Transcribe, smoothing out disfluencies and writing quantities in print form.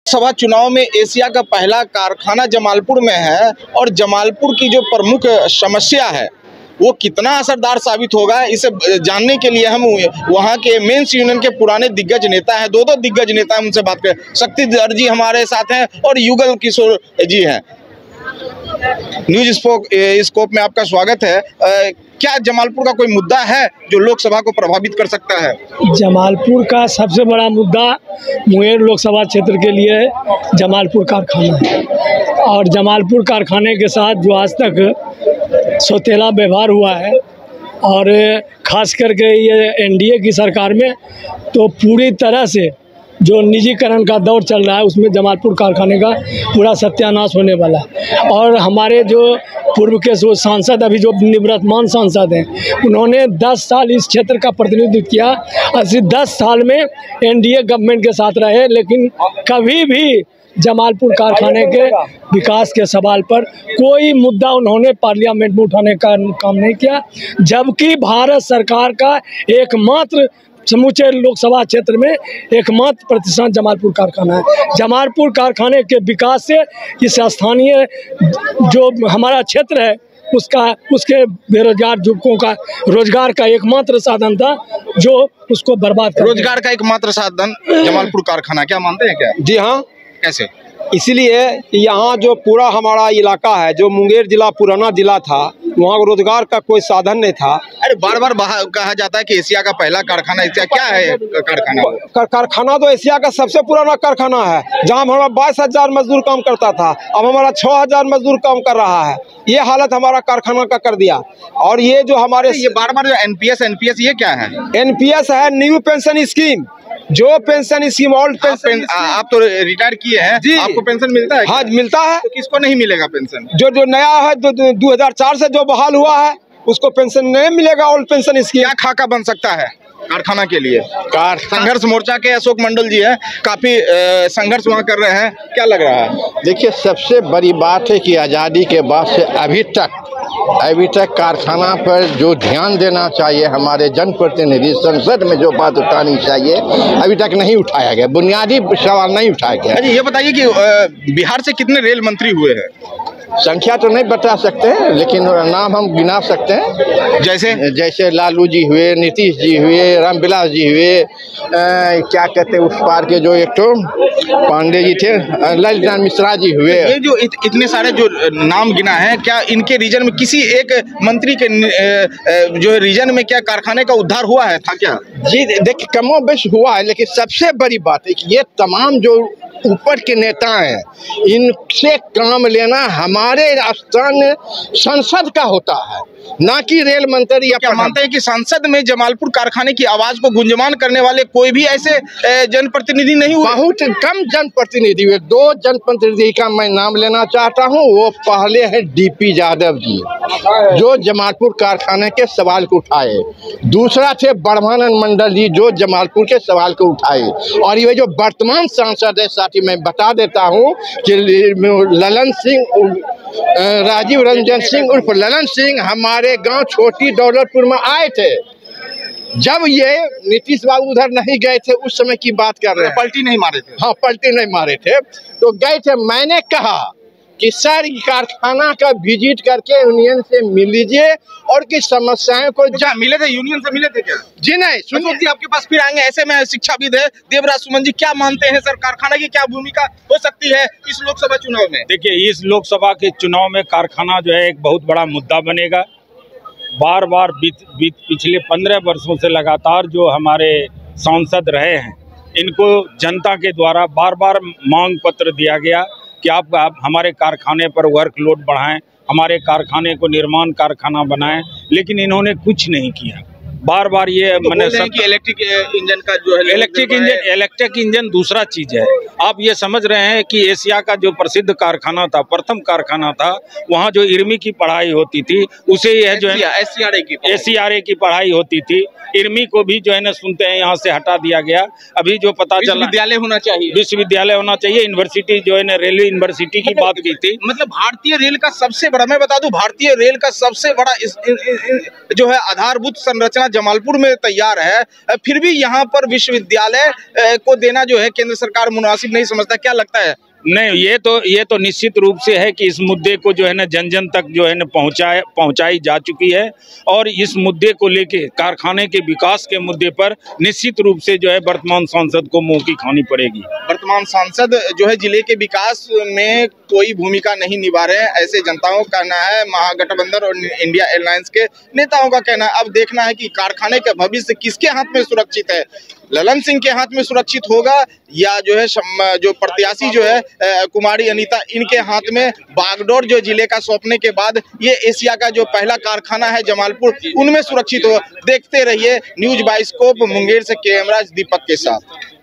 सभा चुनाव में एशिया का पहला कारखाना जमालपुर में है और जमालपुर की जो प्रमुख समस्या है वो कितना असरदार साबित होगा, इसे जानने के लिए हम वहां के मेंस यूनियन के पुराने दिग्गज नेता हैं, दो दिग्गज नेता हैं, उनसे बात करें। शक्तिधर जी हमारे साथ हैं और युगल किशोर जी हैं। न्यूज स्कोप में आपका स्वागत है। क्या जमालपुर का कोई मुद्दा है जो लोकसभा को प्रभावित कर सकता है? जमालपुर का सबसे बड़ा मुद्दा मुंगेर लोकसभा क्षेत्र के लिए जमालपुर कारखाना है और जमालपुर कारखाने के साथ जो आज तक सौतेला व्यवहार हुआ है और ख़ास करके ये एनडीए की सरकार में तो पूरी तरह से जो निजीकरण का दौर चल रहा है उसमें जमालपुर कारखाने का पूरा सत्यानाश होने वाला है। और हमारे जो पूर्व के सांसद अभी जो निवर्तमान सांसद हैं उन्होंने 10 साल इस क्षेत्र का प्रतिनिधित्व किया। 10 साल में एनडीए गवर्नमेंट के साथ रहे, लेकिन कभी भी जमालपुर कारखाने के विकास के सवाल पर कोई मुद्दा उन्होंने पार्लियामेंट में उठाने का काम नहीं किया, जबकि भारत सरकार का एकमात्र समूचे लोकसभा क्षेत्र में एकमात्र प्रतिष्ठान जमालपुर कारखाना है। जमालपुर कारखाने के विकास से इस स्थानीय जो हमारा क्षेत्र है उसके बेरोजगार युवकों का रोजगार का एकमात्र साधन था जो उसको बर्बाद कर रोजगार का एकमात्र साधन जमालपुर कारखाना, क्या मानते हैं क्या? जी हाँ, कैसे? इसीलिए यहाँ जो पूरा हमारा इलाका है, जो मुंगेर जिला पुराना जिला था, वहाँ रोजगार का कोई साधन नहीं था। अरे बार बार कहा जाता है कि एशिया का पहला कारखाना, एशिया क्या है कारखाना? कारखाना तो एशिया का सबसे पुराना कारखाना है, जहाँ हमारा 22,000 मजदूर काम करता था, अब हमारा 6,000 मजदूर काम कर रहा है। ये हालत हमारा कारखाना का कर दिया। और ये जो हमारे ये बार बार जो एनपीएस ये क्या है? एनपीएस है न्यू पेंशन स्कीम, जो पेंशन स्कीम ओल्ड पेंशन। आप तो रिटायर किए हैं जी, आपको पेंशन मिलता है? हाँ मिलता है। तो किसको नहीं मिलेगा पेंशन? जो नया है 2004 से जो बहाल हुआ है उसको पेंशन नहीं मिलेगा। ओल्ड पेंशन स्कीम क्या खाका बन सकता है कारखाना के लिए? संघर्ष मोर्चा के अशोक मंडल जी हैं, काफी संघर्ष वहाँ कर रहे हैं, क्या लग रहा है? देखिए, सबसे बड़ी बात है कि आज़ादी के बाद से अभी तक कारखाना पर जो ध्यान देना चाहिए हमारे जनप्रतिनिधि संसद में जो बात उठानी चाहिए अभी तक नहीं उठाया गया, बुनियादी सवाल नहीं उठाया गया। ये बताइए कि बिहार से कितने रेल मंत्री हुए हैं? संख्या तो नहीं बता सकते हैं, लेकिन नाम हम गिना सकते हैं। जैसे लालू जी हुए, नीतीश जी हुए, रामविलास जी हुए, क्या कहते हैं उस पार के जो एक तो पांडे जी थे, ललित मिश्रा जी हुए। ये जो इतने सारे जो नाम गिना है, क्या इनके रीजन में किसी एक मंत्री के जो रीजन में क्या कारखाने का उद्धार हुआ है था क्या? जी देखिए, कमोबेश हुआ है, लेकिन सबसे बड़ी बात है कि ये तमाम जो ऊपर के नेता हैं इनसे काम लेना हमारे स्थानीय संसद का होता है, ना कि रेल मंत्री। क्या मानते हैं कि संसद में जमालपुर कारखाने की आवाज को गुंजमान करने वाले कोई भी ऐसे जनप्रतिनिधि नहीं हुए? बहुत कम जनप्रतिनिधि हुए। 2 जनप्रतिनिधि का मैं नाम लेना चाहता हूं। वो पहले है डीपी यादव जी, जो जमालपुर कारखाने के सवाल को उठाए। दूसरा थे ब्रह्मानंद मंडल जी, जो जमालपुर के सवाल को उठाए। और ये जो वर्तमान सांसद है, साथी मैं बता देता हूँ कि ललन सिंह, राजीव रंजन सिंह उर्फ ललन सिंह हमारे गांव छोटी दौलतपुर में आए थे। जब ये नीतीश बाबू उधर नहीं गए थे, उस समय की बात कर रहे हैं। पलटी नहीं मारे थे? हाँ, पलटी नहीं मारे थे, तो गए थे। मैंने कहा कि सर कारखाना का विजिट करके यूनियन से मिल लीजिए और की समस्याएं को मिले थे? यूनियन से मिले थे क्या? जी नहीं। सुनिए जी, आपके पास फिर आएंगे। ऐसे में शिक्षाविद है देवराज सुमन जी, क्या मानते हैं सर, कारखाना की क्या भूमिका हो सकती है इस लोकसभा चुनाव में? देखिए, इस लोकसभा के चुनाव में कारखाना जो है एक बहुत बड़ा मुद्दा बनेगा। बार बार पिछले 15 वर्षों से लगातार जो हमारे सांसद रहे हैं, इनको जनता के द्वारा बार बार मांग पत्र दिया गया कि आप हमारे कारखाने पर वर्कलोड बढ़ाएं, हमारे कारखाने को निर्माण कारखाना बनाएं, लेकिन इन्होंने कुछ नहीं किया। बार बार ये मैंने इलेक्ट्रिक इंजन का जो है, इलेक्ट्रिक इंजन दूसरा चीज है। आप ये समझ रहे हैं कि एशिया का जो प्रसिद्ध कारखाना था, प्रथम कारखाना था, वहाँ जो इर्मी की पढ़ाई होती थी उसे यह जो है एससीआरए की पढ़ाई होती थी, इर्मी को भी जो है ना सुनते हैं यहाँ से हटा दिया गया। अभी जो पता चला विश्वविद्यालय होना चाहिए, विश्वविद्यालय होना चाहिए, यूनिवर्सिटी जो है ना रेलवे यूनिवर्सिटी की बात की थी। मतलब भारतीय रेल का सबसे बड़ा, मैं बता दूं, भारतीय रेल का सबसे बड़ा जो है आधारभूत संरचना जमालपुर में तैयार है, फिर भी यहाँ पर विश्वविद्यालय को देना जो है केंद्र सरकार मुनासिब नहीं समझता, क्या लगता है? नहीं, ये तो निश्चित रूप से है कि इस मुद्दे को जो है ना जन जन तक जो है ना पहुंचाई जा चुकी है, और इस मुद्दे को लेके कारखाने के विकास के मुद्दे पर निश्चित रूप से जो है वर्तमान सांसद को मुंह की खानी पड़ेगी। वर्तमान सांसद जो है जिले के विकास में कोई भूमिका नहीं निभा रहे हैं, ऐसे जनताओं का कहना है। महागठबंधन और इंडिया एलायंस के नेताओं का कहना है। अब देखना है कि कारखाने का भविष्य किसके हाथ में सुरक्षित है, ललन सिंह के हाथ में सुरक्षित होगा या जो है जो प्रत्याशी जो है कुमारी अनीता, इनके हाथ में। बागडोर जो जिले का सौंपने के बाद ये एशिया का जो पहला कारखाना है जमालपुर, उनमें सुरक्षित हो। देखते रहिए न्यूज़ बाइस्कोप मुंगेर से कैमरा दीपक के साथ।